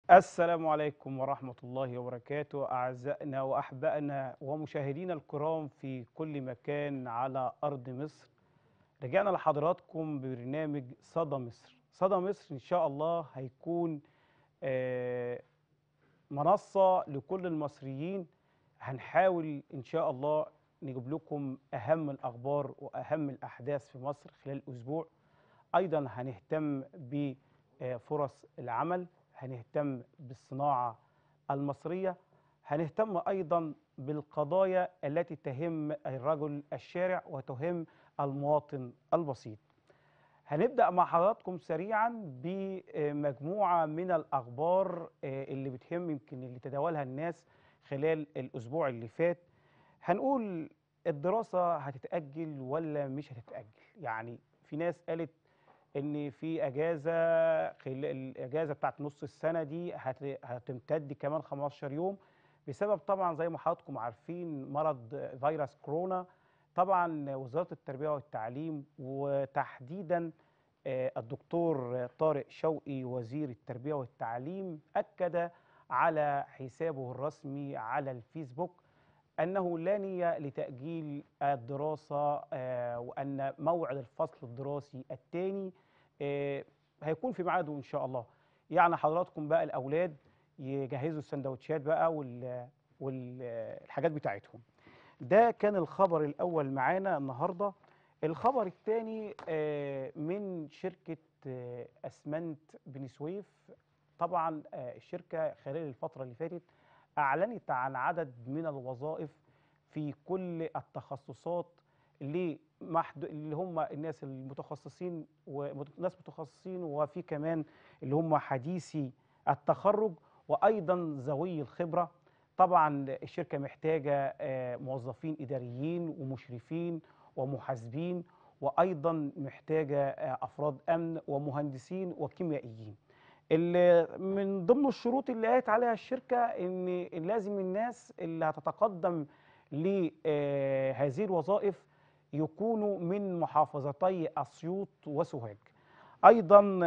السلام عليكم ورحمة الله وبركاته، أعزائنا وأحبائنا ومشاهدينا الكرام في كل مكان على أرض مصر. رجعنا لحضراتكم ببرنامج صدى مصر. صدى مصر إن شاء الله هيكون آه، منصة لكل المصريين. هنحاول إن شاء الله نجيب لكم أهم الأخبار وأهم الأحداث في مصر خلال أسبوع. أيضا هنهتم بفرص العمل، هنهتم بالصناعة المصرية، هنهتم أيضا بالقضايا التي تهم الرجل الشارع وتهم المواطن البسيط. هنبدأ مع حضراتكم سريعا بمجموعة من الأخبار اللي بتهم، يمكن اللي تداولها الناس خلال الأسبوع اللي فات. هنقول الدراسة هتتأجل ولا مش هتتأجل؟ يعني في ناس قالت ان في اجازه، خلال الاجازه بتاعت نص السنه دي هتمتد كمان 15 يوم، بسبب طبعا زي ما حضراتكم عارفين مرض فيروس كورونا. طبعا وزاره التربيه والتعليم وتحديدا الدكتور طارق شوقي وزير التربيه والتعليم اكد على حسابه الرسمي على الفيسبوك أنه لا نية لتأجيل الدراسة، وأن موعد الفصل الدراسي الثاني هيكون في ميعاده إن شاء الله. يعني حضراتكم بقى الأولاد يجهزوا السندوتشات بقى والحاجات بتاعتهم. ده كان الخبر الأول معانا النهاردة. الخبر الثاني من شركة أسمنت بني سويف. طبعا الشركة خلال الفترة اللي فاتت أعلنت عن عدد من الوظائف في كل التخصصات اللي هم الناس المتخصصين وناس متخصصين، وفي كمان اللي هم حديثي التخرج وأيضا ذوي الخبرة. طبعا الشركة محتاجة موظفين إداريين ومشرفين ومحاسبين، وأيضا محتاجة أفراد أمن ومهندسين وكيميائيين. اللي من ضمن الشروط اللي قالت عليها الشركة إن لازم الناس اللي هتتقدم لهذه الوظائف يكونوا من محافظتي أسيوط وسوهاج. أيضا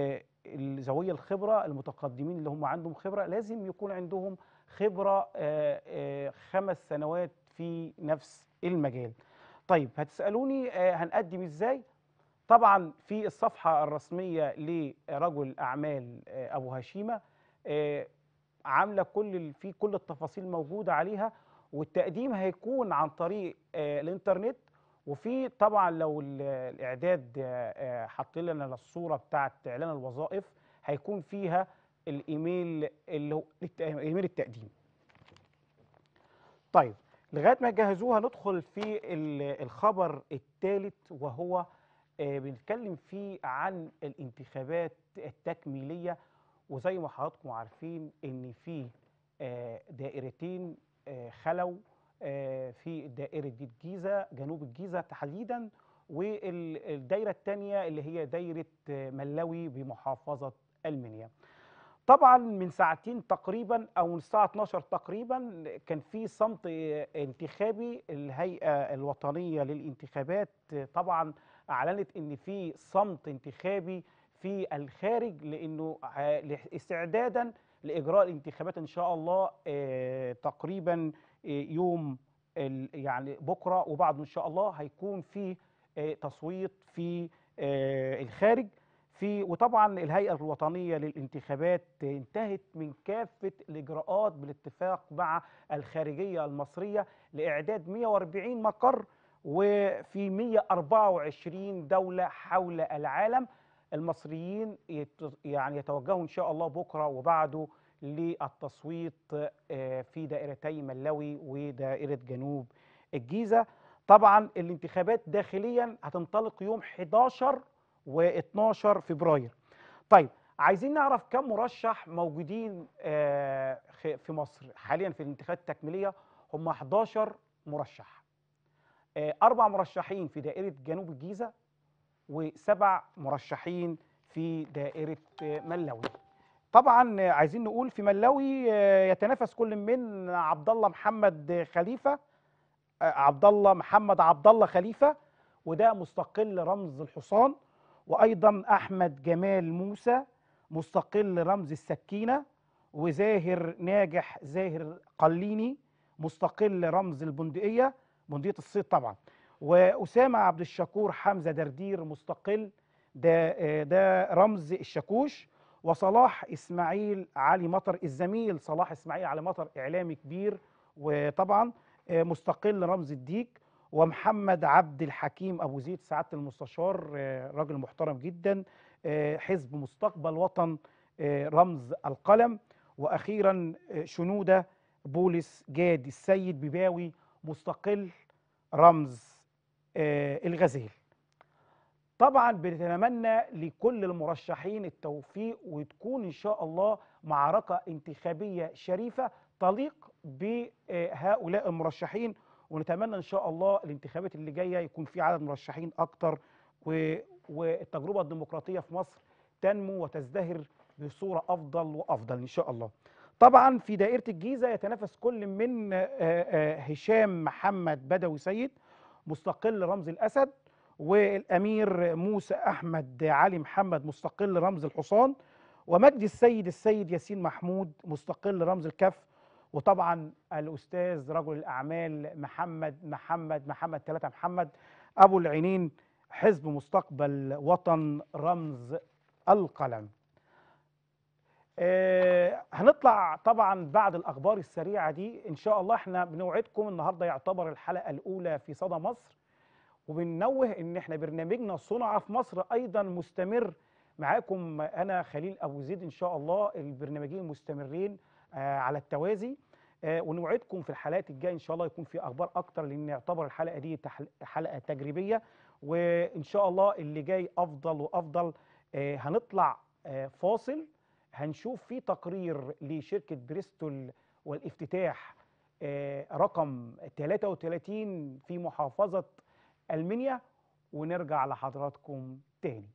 ذوي الخبرة المتقدمين اللي هم عندهم خبرة لازم يكون عندهم خبرة 5 سنوات في نفس المجال. طيب هتسألوني هنقدم إزاي؟ طبعا في الصفحة الرسمية لرجل أعمال أبو هشيمة عاملة في كل التفاصيل موجودة عليها، والتقديم هيكون عن طريق الإنترنت. وفي طبعا لو الإعداد حط لنا الصورة بتاعت إعلان الوظائف هيكون فيها الإيميل اللي هو إيميل التقديم. طيب لغاية ما يجهزوها ندخل في الخبر الثالث، وهو بنتكلم فيه عن الانتخابات التكميلية. وزي ما حضراتكم عارفين ان في دائرتين خلوا في دائرة دي الجيزة، جنوب الجيزة تحديدا، والدائرة الثانية اللي هي دائرة ملوي بمحافظة المنيا. طبعا من ساعتين تقريبا او من الساعه 12 تقريبا كان في صمت انتخابي. الهيئه الوطنيه للانتخابات طبعا اعلنت ان في صمت انتخابي في الخارج، لانه استعدادا لاجراء الانتخابات ان شاء الله تقريبا يوم يعني بكره وبعده ان شاء الله هيكون في تصويت في الخارج. وطبعا الهيئة الوطنية للانتخابات انتهت من كافة الإجراءات بالاتفاق مع الخارجية المصرية لإعداد 140 مقر وفي 124 دولة حول العالم. المصريين يعني يتوجهوا إن شاء الله بكرة وبعده للتصويت في دائرتي ملوي ودائرة جنوب الجيزة. طبعا الانتخابات داخليا هتنطلق يوم 11 و12 فبراير. طيب عايزين نعرف كم مرشح موجودين في مصر حاليا في الانتخابات التكميلية. هم 11 مرشح، 4 مرشحين في دائرة جنوب الجيزة و7 مرشحين في دائرة ملوي. طبعا عايزين نقول في ملوي يتنافس كل من عبد الله محمد خليفة، عبد الله خليفة، وده مستقل رمز الحصان، وايضا احمد جمال موسى مستقل رمز السكينه، وزاهر ناجح زاهر قليني مستقل رمز البندقية، بندقية الصيد طبعا. وأسامة عبد الشكور حمزة دردير مستقل، ده رمز الشاكوش. وصلاح إسماعيل علي مطر، الزميل صلاح إسماعيل علي مطر إعلامي كبير وطبعا مستقل رمز الديك. ومحمد عبد الحكيم أبو زيد سعادة المستشار، راجل محترم جدا، حزب مستقبل وطن، رمز القلم. وأخيرا شنودة بولس جاد السيد بباوي مستقل رمز الغزال. طبعا بنتمنى لكل المرشحين التوفيق، وتكون إن شاء الله معركة انتخابية شريفة تليق بهؤلاء المرشحين. ونتمنى إن شاء الله الانتخابات اللي جاية يكون في عدد مرشحين أكتر، والتجربة الديمقراطية في مصر تنمو وتزدهر بصورة أفضل وأفضل إن شاء الله. طبعا في دائرة الجيزة يتنافس كل من هشام محمد بدوي سيد مستقل رمز الأسد، والأمير موسى أحمد علي محمد مستقل رمز الحصان، ومجدي السيد ياسين محمود مستقل رمز الكف. وطبعا الأستاذ رجل الأعمال محمد 3 محمد أبو العينين حزب مستقبل وطن رمز القلم. هنطلع طبعا بعد الأخبار السريعة دي إن شاء الله. احنا بنوعدكم النهاردة يعتبر الحلقة الأولى في صدى مصر، وبننوه ان احنا برنامجنا صنع في مصر ايضا مستمر معاكم. انا خليل ابو زيد ان شاء الله، البرنامجين مستمرين على التوازي. ونوعدكم في الحلقات الجايه ان شاء الله يكون في اخبار اكتر، لان يعتبر الحلقه دي حلقه تجريبيه، وان شاء الله اللي جاي افضل وافضل. هنطلع فاصل، هنشوف فيه تقرير لشركه بريستول والافتتاح رقم 33 في محافظه المنيا، ونرجع لحضراتكم تاني.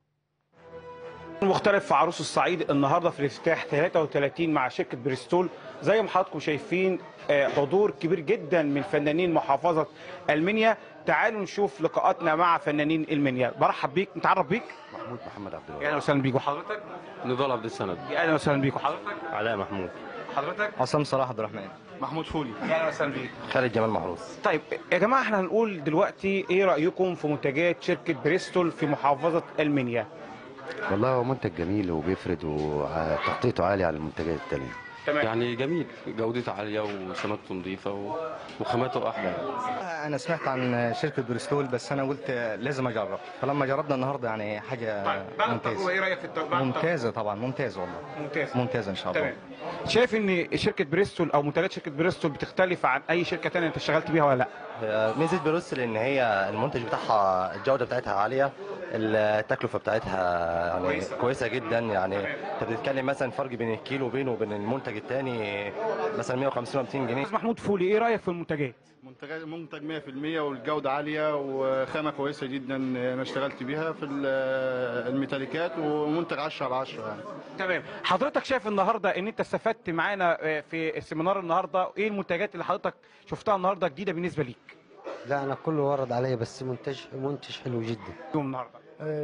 مختلف في عروس الصعيد النهارده في الافتتاح 33 مع شركه بريستول. زي ما حضراتكم شايفين حضور كبير جدا من فنانين محافظه المنيا. تعالوا نشوف لقاءاتنا مع فنانين المنيا. برحب بيك، نتعرف بيك. محمد عبد الوهاب. اهلا وسهلا بيك. وحضرتك؟ نضال عبد السند. اهلا وسهلا بيك. وحضرتك؟ علاء محمود. حضرتك؟ عصام صلاح عبد الرحمن. محمود فولي. اهلا وسهلا بيك. خالد جمال محروس. طيب يا جماعه، احنا هنقول دلوقتي ايه رايكم في منتجات شركه بريستول في محافظه المنيا؟ والله هو منتج جميل وبيفرد وتغطيته عالية على المنتجات التانية. تمام. يعني جميل، جودته عاليه وسمكته نظيفه وخاماته احلى. انا سمعت عن شركه بريستول، بس انا قلت لازم اجرب، فلما جربنا النهارده يعني حاجه بعد التجربه ايه رايك في التجربه؟ ممتازه طبعا، ممتاز والله. ممتازه ان شاء الله. تمام. شايف ان شركه بريستول او منتجات شركه بريستول بتختلف عن اي شركه ثانيه انت اشتغلت بيها ولا لا؟ ميزه بريستول ان هي المنتج بتاعها الجوده بتاعتها عاليه، التكلفه بتاعتها يعني كويسه جدا. يعني انت بتتكلم مثلا فرق بين الكيلو بينه وبين المنتج الثاني مثلا 150 و 200 جنيه. محمود فولي، ايه رايك في المنتجات؟ منتج 100% والجوده عاليه وخامه كويسه جدا. انا اشتغلت بيها في الميتاليكات ومنتج 10 على 10 يعني. تمام. حضرتك شايف النهارده ان انت استفدت معانا في السيمينار النهارده، ايه المنتجات اللي حضرتك شفتها النهارده جديده بالنسبه ليك؟ لا انا كله ورد عليا، بس منتج حلو جدا يوم النهارده.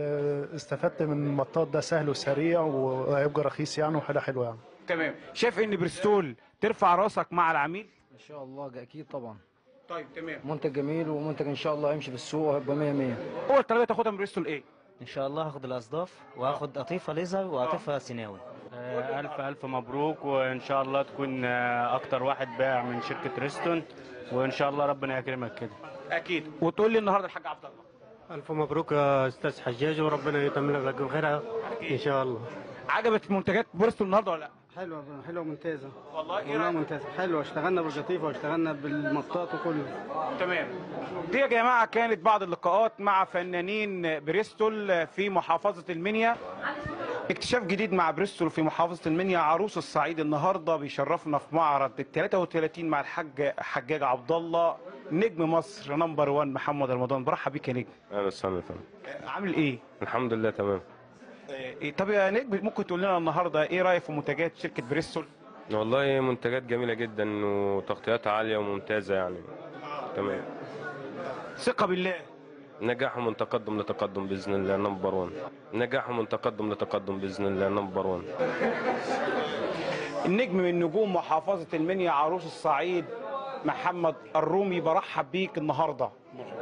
استفدت من المطاط ده، سهل وسريع وهيبقى رخيص يعني، وحاجه حلوه يعني. تمام. شايف ان بريستول ترفع راسك مع العميل؟ ان شاء الله اكيد طبعا. طيب تمام. منتج جميل ومنتج ان شاء الله هيمشي في السوق وهيبقى 100 100. اول طلبيه تاخدها من بريستول ايه؟ ان شاء الله هاخد الاصداف وهاخد قطيفه ليزر وقطيفه سيناوي. الف مبروك، وان شاء الله تكون اكتر واحد باع من شركه بريستول، وان شاء الله ربنا يكرمك كده. اكيد. وتقول لي النهارده الحاج عبد الله. الف مبروك يا استاذ حجاج، وربنا يتمم لك بخيرها ان شاء الله. عجبت منتجات بريستول النهارده ولا لا؟ حلوه ممتازه والله. ايه والله ممتازه حلوه. اشتغلنا بالقطيفه واشتغلنا بالمطاط وكله. تمام. دي يا جماعه كانت بعض اللقاءات مع فنانين بريستول في محافظه المنيا. اكتشاف جديد مع بريستول في محافظه المنيا. عروس الصعيد النهارده بيشرفنا في معرض ال 33 مع الحاج حجاج عبد الله، نجم مصر نمبر 1 محمد رمضان. برحب بيك يا نجم. اهلا وسهلا يا فندم. عامل ايه؟ الحمد لله تمام. طب يا نجم، ممكن تقول لنا النهارده ايه رايك في منتجات شركه بريستول؟ والله منتجات جميله جدا وتغطياتها عاليه وممتازه يعني. تمام. ثقه بالله. نجاح من تقدم لتقدم باذن الله نمبر 1. نجاح من تقدم لتقدم باذن الله نمبر 1. النجم من نجوم محافظة المنيا عروس الصعيد محمد الرومي، برحب بيك النهارده.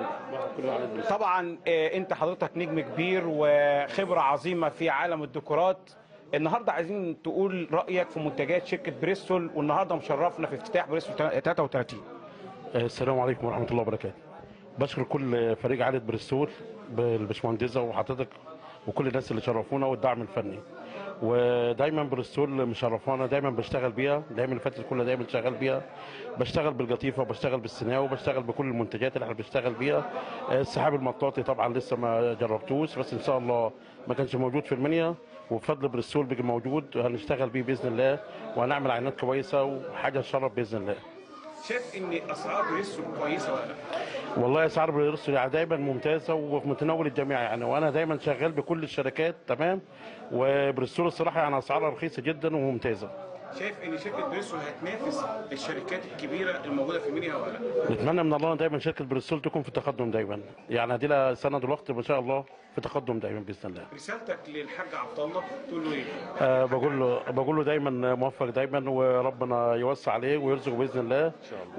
طبعا انت حضرتك نجم كبير وخبرة عظيمة في عالم الديكورات. النهارده عايزين تقول رأيك في منتجات شركة بريستول، والنهارده مشرفنا في افتتاح بريستول 33. السلام عليكم ورحمة الله وبركاته. بشكر كل فريق عائلة بريستول بالبشمهندسة وحضرتك وكل الناس اللي شرفونا والدعم الفني. ودايما بريستول مشرفانا، دايما بشتغل بيها، دايما اللي فاتت كلها دايما شغال بيها. بشتغل بالقطيفه وبشتغل بالسناوي وبشتغل بكل المنتجات اللي احنا بنشتغل بيها. السحاب المطاطي طبعا لسه ما جربتوش، بس ان شاء الله ما كانش موجود في المنيا، وبفضل بريستول بيجي موجود وهنشتغل بيه باذن الله، وهنعمل عينات كويسه وحاجه تشرف باذن الله. شايف ان اسعار بريستول كويسه ولا لا؟ والله اسعار بريستول يعني دايما ممتازه وفي متناول الجميع يعني، وانا دايما شغال بكل الشركات تمام، وبريستول الصراحه يعني اسعارها رخيصه جدا وممتازه. شايف ان شركه بريستول هتنافس الشركات الكبيره الموجوده في المنيا ولا لا؟ نتمنى من الله دايما شركه بريستول تكون في تقدم دايما، يعني ادي لها سنه دلوقتي ما شاء الله في تقدم دايما باذن الله. رسالتك للحاج عبد الله تقول له ايه؟ بقول له دايما موفق دايما، وربنا يوسع عليه ويرزقه باذن الله،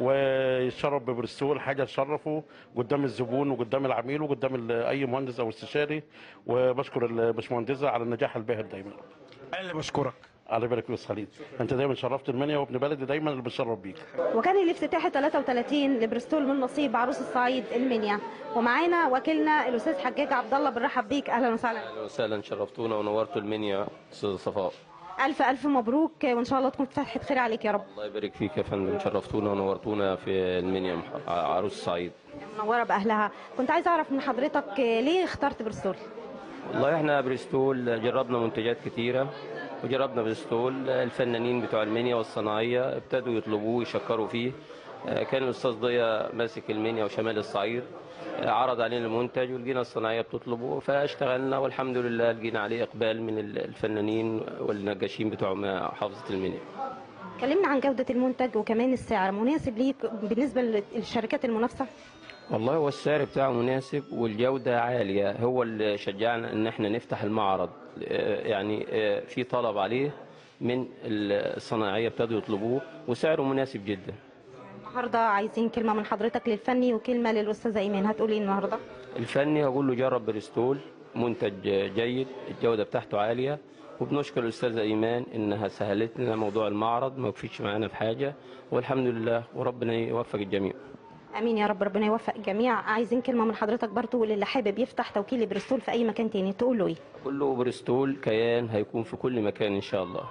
ويشرف ببريستول، حاجه تشرفه قدام الزبون وقدام العميل وقدام اي مهندس او استشاري. وبشكر الباشمهندسه على النجاح الباهر دايما. انا اللي بشكرك. الله يبارك فيك يا استاذ خالد، انت دايما شرفت المنيا وابن بلدي دايما اللي بتشرف بيك. وكان الافتتاح 33 لبريستول من نصيب عروس الصعيد المنيا، ومعانا وكيلنا الاستاذ حجاج عبد الله، بنرحب بيك. اهلا وسهلا. اهلا وسهلا، شرفتونا ونورتوا المنيا استاذ صفاء. الف الف مبروك، وان شاء الله تكون فتحه خير عليك يا رب. الله يبارك فيك يا فندم، شرفتونا ونورتونا في المنيا عروس الصعيد. منوره باهلها. كنت عايز اعرف من حضرتك ليه اخترت بريستول؟ والله احنا بريستول جربنا منتجات كتيره، وجربنا بريستول. الفنانين بتوع المنيا والصناعيه ابتدوا يطلبوه ويشكروا فيه. كان الاستاذ ضياء ماسك المنيا وشمال الصعيد، عرض علينا المنتج ولقينا الصناعيه بتطلبه فاشتغلنا، والحمد لله لقينا عليه اقبال من الفنانين والنجاشين بتوع محافظه المنيا. كلمنا عن جوده المنتج وكمان السعر مناسب ليك بالنسبه للشركات المنافسه؟ والله هو السعر بتاعه مناسب والجودة عالية، هو اللي شجعنا ان احنا نفتح المعرض. يعني في طلب عليه من الصناعية ابتدوا يطلبوه، وسعره مناسب جدا. النهارده عايزين كلمة من حضرتك للفني وكلمة للأستاذة إيمان، هتقولي ايه النهارده؟ الفني هقول له جرب بريستول، منتج جيد، الجودة بتاعته عالية، وبنشكر الأستاذة إيمان إنها سهلت لنا موضوع المعرض، ما وقفتش معانا في حاجة، والحمد لله، وربنا يوفق الجميع. امين يا رب، ربنا يوفق الجميع. عايزين كلمه من حضرتك برضو للي حابب يفتح توكيل بريستول في اي مكان تاني، تقول له ايه؟ اقول له بريستول كيان هيكون في كل مكان ان شاء الله.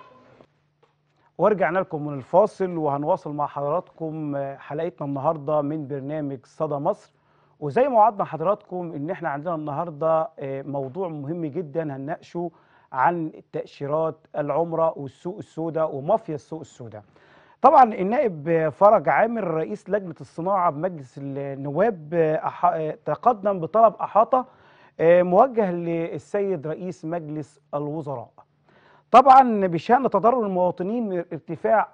ورجعنا لكم من الفاصل وهنواصل مع حضراتكم حلقتنا النهارده من برنامج صدى مصر. وزي ما وعدنا حضراتكم ان احنا عندنا النهارده موضوع مهم جدا هنناقشه عن تأشيرات العمره والسوق السوداء ومافيا السوق السوداء. طبعا النائب فرج عامر رئيس لجنة الصناعة بمجلس النواب تقدم بطلب أحاطة موجه للسيد رئيس مجلس الوزراء، طبعا بشأن تضرر المواطنين من ارتفاع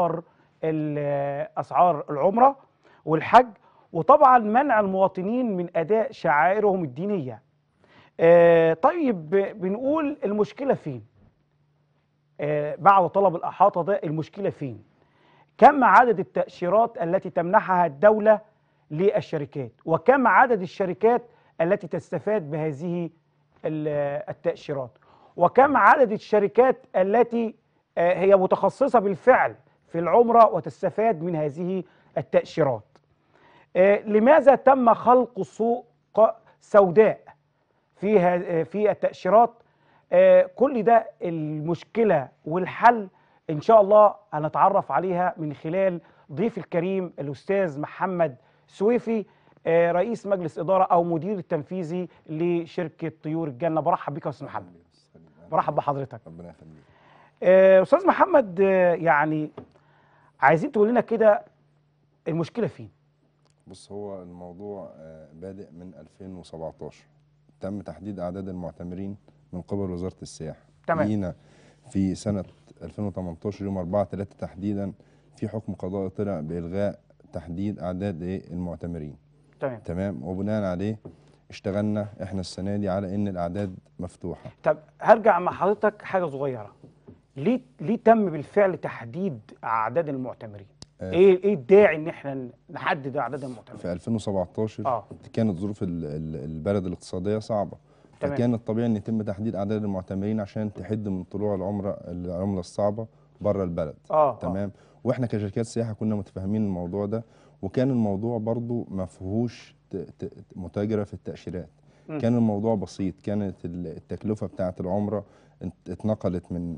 أسعار العمرة والحج، وطبعا منع المواطنين من أداء شعائرهم الدينية. طيب بنقول المشكلة فين؟ بعد طلب الأحاطة ده المشكلة فين؟ كم عدد التأشيرات التي تمنحها الدولة للشركات؟ وكم عدد الشركات التي تستفاد بهذه التأشيرات؟ وكم عدد الشركات التي هي متخصصة بالفعل في العمرة وتستفاد من هذه التأشيرات؟ لماذا تم خلق سوق سوداء في التأشيرات؟ كل ده المشكلة والحل إن شاء الله هنتعرف عليها من خلال ضيف الكريم الأستاذ محمد سويفي، رئيس مجلس إدارة أو مدير التنفيذي لشركة طيور الجنة. برحب بك يا أستاذ محمد. برحب بحضرتك. ربنا يخليك. أستاذ محمد، يعني عايزين تقول لنا كده المشكلة فين؟ بص، هو الموضوع بادئ من 2017، تم تحديد أعداد المعتمرين من قبل وزارة السياحة. تمام. جينا في سنة 2018 يوم 4/3 تحديدا في حكم قضائي طلع بإلغاء تحديد أعداد المعتمرين. تمام. وبناء عليه اشتغلنا احنا السنة دي على إن الأعداد مفتوحة. طب هرجع مع حضرتك حاجة صغيرة. ليه تم بالفعل تحديد اعداد المعتمرين؟ ايه الداعي ان احنا نحدد اعداد المعتمرين؟ في 2017 كانت ظروف البلد الاقتصاديه صعبه، فكان الطبيعي ان يتم تحديد اعداد المعتمرين عشان تحد من طلوع العمله الصعبه بره البلد. تمام. واحنا كشركات سياحه كنا متفاهمين الموضوع ده، وكان الموضوع برضو ما فيهوش متاجره في التاشيرات. كان الموضوع بسيط، كانت التكلفه بتاعه العمره اتنقلت من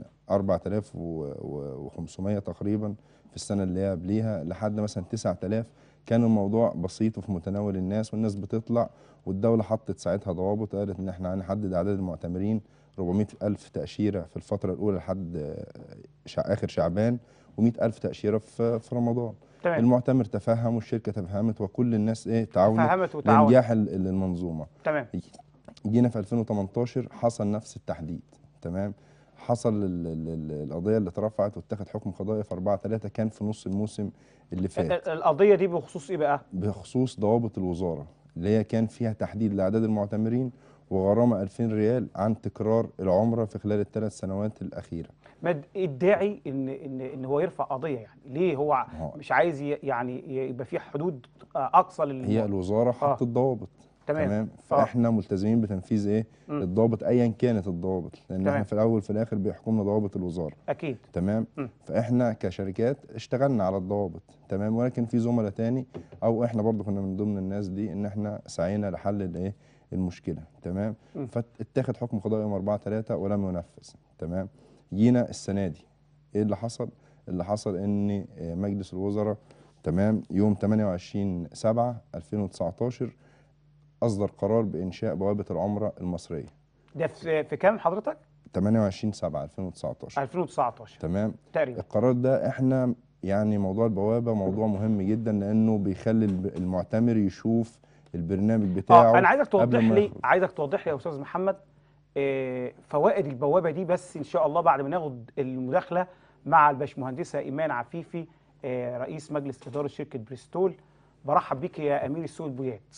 4500 تقريبا في السنه اللي هي قبليها لحد مثلا 9000. كان الموضوع بسيط وفي متناول الناس، والناس بتطلع، والدوله حطت ساعتها ضوابط، قالت ان احنا هنحدد اعداد المعتمرين 400,000 تاشيره في الفتره الاولى لحد اخر شعبان، و100,000 تاشيره في رمضان. تمام. المعتمر تفهم والشركه تفهمت وكل الناس تعاونت لنجاح المنظومه. تمام. جينا في 2018 حصل نفس التحديد. تمام. حصل القضيه اللي اترفعت واتخذ حكم قضائي في 4/3 كان في نص الموسم اللي فات. القضيه دي بخصوص ايه بقى؟ بخصوص ضوابط الوزاره اللي هي كان فيها تحديد لاعداد المعتمرين وغرامه 2000 ريال عن تكرار العمره في خلال ال3 سنوات الاخيره. ما الداعي ان هو يرفع قضيه؟ يعني ليه هو مش عايز يعني يبقى في حدود اقصى هي الوزاره حطت ضوابط. تمام. فاحنا ملتزمين بتنفيذ الضوابط ايا كانت الضوابط، لان احنا في الاول في الاخر بيحكمنا ضوابط الوزاره. اكيد. تمام. فاحنا كشركات اشتغلنا على الضوابط. تمام. ولكن في زملاء تاني او احنا برضو كنا من ضمن الناس دي ان احنا سعينا لحل المشكله. تمام. فاتخذ حكم قضائي يوم 4/3 ولم ينفذ. تمام. جينا السنه دي ايه اللي حصل؟ اللي حصل ان مجلس الوزراء تمام يوم 28/7/2019 أصدر قرار بإنشاء بوابة العمرة المصرية. ده في كام حضرتك؟ 28/7/2019. 2019 تمام. تقريبا. القرار ده احنا يعني موضوع البوابة موضوع مهم جدا، لأنه بيخلي المعتمر يشوف البرنامج بتاعه. أنا عايزك توضح لي يا أستاذ محمد فوائد البوابة دي، بس إن شاء الله بعد ما ناخد المداخلة مع الباشمهندسة إيمان عفيفي رئيس مجلس إدارة شركة بريستول. برحب بيك يا أمير السوق البويات.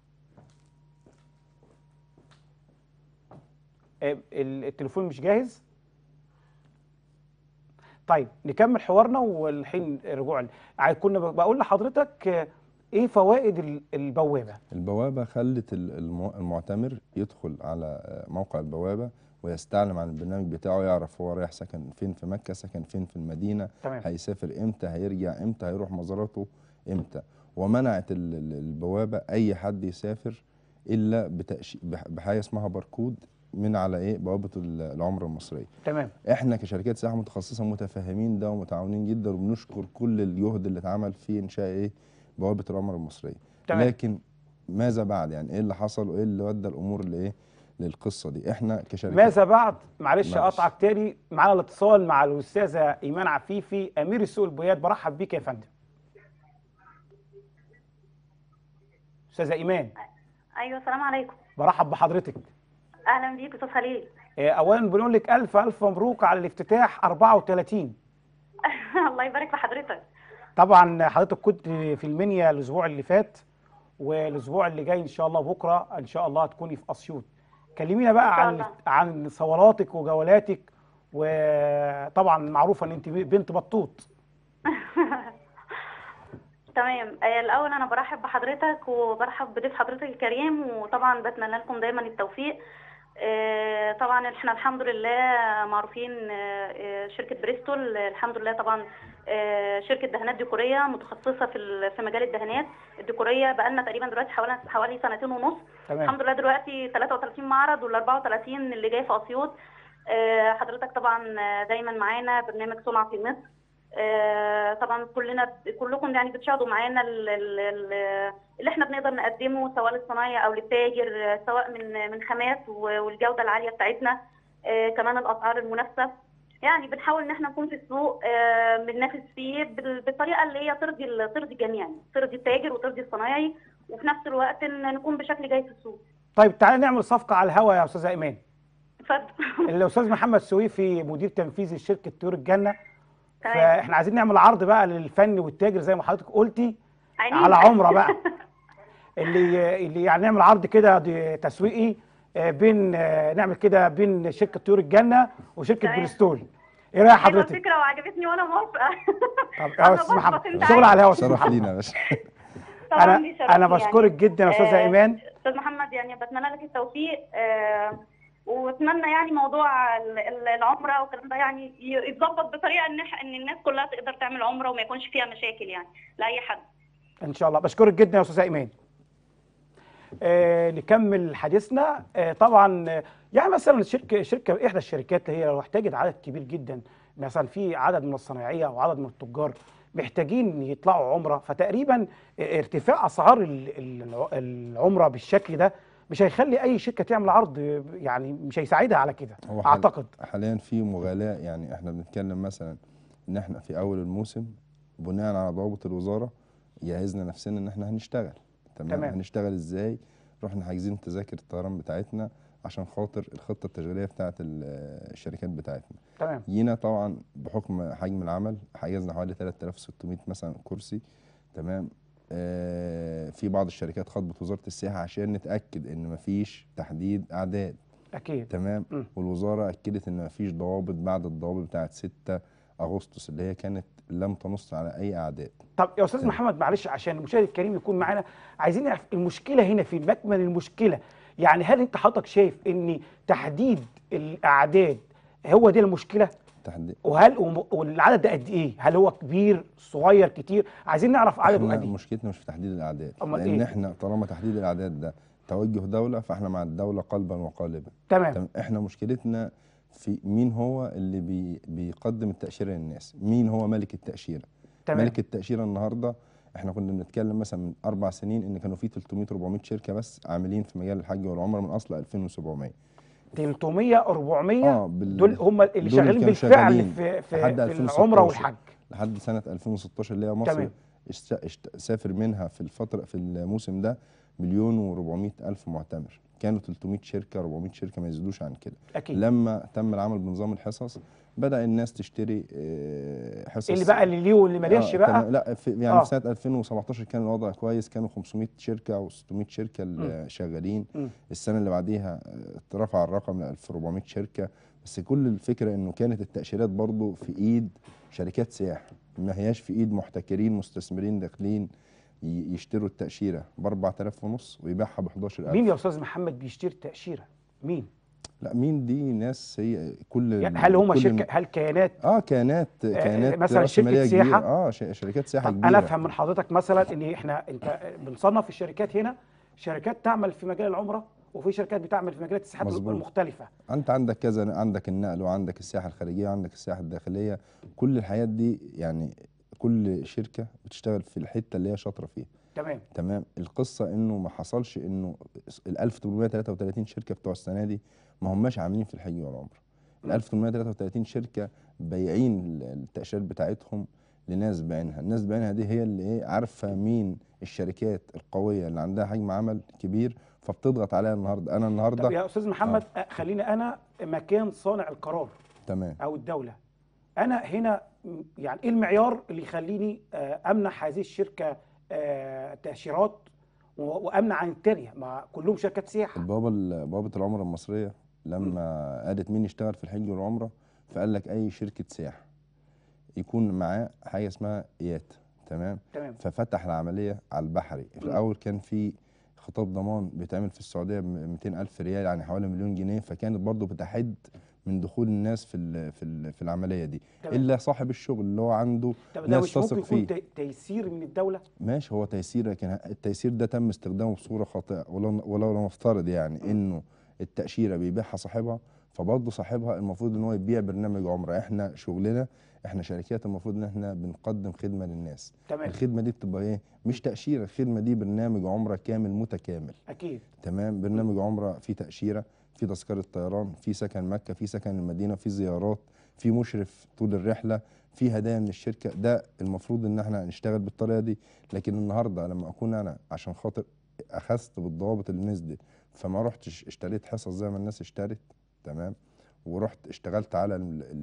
التليفون مش جاهز؟ طيب نكمل حوارنا والحين رجوع. كنا بقول لحضرتك ايه فوائد البوابه؟ البوابه خلت المعتمر يدخل على موقع البوابه ويستعلم عن البرنامج بتاعه، يعرف هو رايح سكن فين في مكه، سكن فين في المدينه. تمام. هيسافر امتى، هيرجع امتى، هيروح مزاراته امتى. ومنعت البوابه اي حد يسافر الا بحاجه اسمها باركود من على بوابه العمره المصريه. تمام. احنا كشركات سياحه متخصصه متفاهمين ده ومتعاونين جدا، وبنشكر كل الجهد اللي اتعمل في انشاء بوابه العمره المصريه. تمام. لكن ماذا بعد؟ يعني ايه اللي حصل وايه اللي ودى الامور للقصه دي؟ احنا كشركات ماذا بعد؟ معلش اقطعك تاني. معانا الاتصال مع الاستاذه ايمان عفيفي امير السوق البويات. برحب بيك يا فندم. استاذه ايمان. ايوه السلام عليكم. برحب بحضرتك. اهلا بيك استاذ خليل. اولا بنقول لك الف مبروك على الافتتاح 34. الله يبارك في حضرتك. طبعا حضرتك كنت في المنيا الاسبوع اللي فات، والاسبوع اللي جاي ان شاء الله بكره ان شاء الله هتكوني في اسيوط. كلمينا بقى عن صولاتك وجولاتك، وطبعا معروفه ان انت بنت بطوط. تمام. الاول انا برحب بحضرتك وبرحب بضيف حضرتك الكريم، وطبعا بتمنى لكم دايما التوفيق. طبعا احنا الحمد لله معروفين شركه بريستول الحمد لله. طبعا شركه دهانات ديكوريه متخصصه في مجال الدهانات الديكوريه. بقى لنا تقريبا دلوقتي حوالي 2.5 سنين. الحمد لله دلوقتي 33 معرض، وال 34 اللي جاي في اسيوط. حضرتك طبعا دايما معانا برنامج صنع في مصر. طبعا كلكم يعني بتشاهدوا معانا اللي احنا بنقدر نقدمه سواء للصنايعي او للتاجر، سواء من خامات والجوده العاليه بتاعتنا، كمان الاسعار المنافسه. يعني بنحاول ان احنا نكون في السوق بننافس فيه بالطريقه اللي هي ترضي الجميع، يعني ترضي التاجر وترضي الصنايعي، وفي نفس الوقت نكون بشكل جيد في السوق. طيب تعالى نعمل صفقه على الهوا يا استاذه ايمان. اتفضل. الاستاذ محمد سويفي مدير تنفيذي لشركه طيور الجنه. فاحنا عايزين نعمل عرض بقى للفن والتاجر زي ما حضرتك قلتي على عمره بقى. اللي يعني نعمل عرض كده تسويقي نعمل كده بين شركه طيور الجنه وشركه بريستول. ايه رايك حلوه حضرتك؟ الفكره وعجبتني وانا موافقه. طب يا استاذ محمد شغل على الهوا يا استاذ شرف محمد. لينا يا باشا. طبعا دي شرف انا بشكرك جدا يا استاذه ايمان. استاذ محمد يعني بتمنى لك التوفيق، واتمنى يعني موضوع العمره والكلام ده يعني يتظبط بطريقه ان الناس كلها تقدر تعمل عمره وما يكونش فيها مشاكل يعني لاي حد. ان شاء الله. بشكرك جدا يا استاذه ايمان. نكمل حديثنا. طبعا يعني مثلا شركه احدى الشركات اللي هي لو احتاجت عدد كبير جدا، مثلا في عدد من الصنايعيه او عدد من التجار محتاجين يطلعوا عمره، فتقريبا ارتفاع اسعار العمره بالشكل ده مش هيخلي اي شركه تعمل عرض، يعني مش هيساعدها على كده اعتقد. حاليا في مغالاه، يعني احنا بنتكلم مثلا ان احنا في اول الموسم بناء على ضوابط الوزاره جهزنا نفسنا ان احنا هنشتغل. تمام. هنشتغل ازاي؟ رحنا حاجزين تذاكر الطيران بتاعتنا عشان خاطر الخطه التشغيليه بتاعت الشركات بتاعتنا. تمام. جينا طبعا بحكم حجم العمل حجزنا حوالي 3600 مثلا كرسي. تمام. في بعض الشركات خاطبت وزاره السياحه عشان نتاكد ان مفيش تحديد اعداد. اكيد. تمام. والوزاره اكدت ان مفيش ضوابط بعد الضوابط بتاعت 6 اغسطس اللي هي كانت لم تنص على اي اعداد. طب يا استاذ محمد معلش عشان المشاهد الكريم يكون معانا، عايزين نعرف المشكله هنا فين، مكمن المشكله. يعني هل انت حضرتك شايف ان تحديد الاعداد هو دي المشكله؟ تحديد. والعدد ده قد ايه؟ هل هو كبير صغير كتير؟ عايزين نعرف عدده قد ايه. مشكلتنا مش في تحديد الاعداد، لان إيه؟ احنا طالما تحديد الاعداد ده توجه دوله فاحنا مع الدوله قلبا وقالبا. تمام. احنا مشكلتنا في مين هو اللي بيقدم التاشيره للناس، مين هو ملك التاشيره. تمام. ملك التاشيره النهارده احنا كنا بنتكلم مثلا من 4 سنين ان كانوا في 300 400 شركه بس عاملين في مجال الحج والعمره من اصل 2700. 300 400 دول هم اللي شغالين بالفعل في العمره والحج لحد سنه 2016 اللي هي مصر سافر منها في الفتره في الموسم ده 1,400,000 معتمر. كانوا 300 شركه 400 شركه ما يزيدوش عن كده. أكيد. لما تم العمل بنظام الحصص بدا الناس تشتري حصص اللي بقى اللي ليه واللي ماليش بقى. لا في سنه 2017 كان الوضع كويس، كانوا 500 شركه او 600 شركه اللي شغالين. السنه اللي بعديها اترفع الرقم ل 1400 شركه. بس كل الفكره انه كانت التاشيرات برضو في ايد شركات سياحه، ما هياش في ايد محتكرين مستثمرين داخلين يشتروا التاشيره ب 4000 ويبيعها ب 11000. مين يا استاذ محمد بيشتري التاشيره؟ مين؟ لا مين دي ناس هي كل يعني هل هم شركه هل كيانات؟ كيانات مثلا شركه سياحه؟ شركات سياحه كبيره. انا افهم من حضرتك مثلا ان انت بنصنف الشركات هنا شركات تعمل في مجال العمره وفي شركات بتعمل في مجالات السياحات المختلفه. انت عندك كذا، عندك النقل وعندك السياحه الخارجيه وعندك السياحه الداخليه، كل الحاجات دي يعني كل شركه بتشتغل في الحته اللي هي شاطره فيها. تمام. القصه انه ما حصلش انه ال 1833 شركه بتوع السنه دي ما هماش عاملين في الحج والعمره. ال 1833 شركه بايعين التاشيرات بتاعتهم لناس بعينها، الناس بعينها دي هي اللي عارفه مين الشركات القويه اللي عندها حجم عمل كبير فبتضغط عليها النهارده. انا النهارده طب يا استاذ محمد خليني انا مكان صانع القرار. تمام. او الدوله. انا هنا يعني ايه المعيار اللي يخليني امنح هذه الشركه تاشيرات وامنع عن التانيه؟ ما كلهم شركات سياحه. بوابه العمره المصريه لما قالت مين يشتغل في الحج والعمره فقال لك اي شركه سياحه يكون معاه حاجه اسمها ايات. تمام. ففتح العمليه على البحري. في الاول كان في خطاب ضمان بيتعمل في السعوديه ب 200,000 ريال يعني حوالي 1,000,000 جنيه، فكانت برضه بتحد من دخول الناس في العمليه دي. الا صاحب الشغل اللي هو عنده ناس تثق فيه. ممكن يكون تيسير من الدوله؟ ماشي، هو تيسير، لكن التيسير ده تم استخدامه بصوره خاطئه. ولو نفترض يعني انه التاشيره بيبيعها صاحبها فبرضه صاحبها المفروض ان هو يبيع برنامج عمره. احنا شغلنا احنا شركات المفروض ان احنا بنقدم خدمه للناس. تمام. الخدمه دي بتبقى ايه؟ مش تاشيره، الخدمه دي برنامج عمره كامل متكامل. اكيد. تمام. برنامج عمره فيه تاشيره، في تذكره طيران، في سكن مكه، في سكن المدينه، في زيارات، في مشرف طول الرحله، في هدايا من الشركه. ده المفروض ان احنا نشتغل بالطريقه دي. لكن النهارده لما اكون انا عشان خاطر اخذت بالضوابط اللي نزلت فما رحتش اشتريت حصص زي ما الناس اشترت. تمام. ورحت اشتغلت على